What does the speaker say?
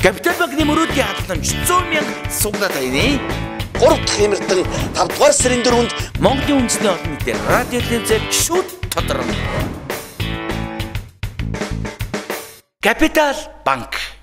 Капитал банкны мөрөөдлийн хадгаламж 100 мянга суглаад байна. 3 дахь хэмэртэн 5 дугаар сарын 4-нд Монголын үндэсний олон нийтийн радио телевизээр шүд тодорно. Капитал банк